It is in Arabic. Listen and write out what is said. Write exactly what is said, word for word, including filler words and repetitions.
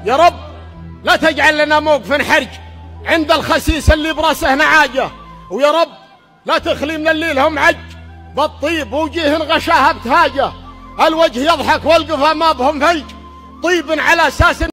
يا رب لا تجعل لنا موقف حرج عند الخسيس اللي براسه نعاجه، ويا رب لا تخلي من اللي لهم عج بالطيب وجيه غشاها بتهاجه. الوجه يضحك والقفا ما بهم فيج، طيب على اساس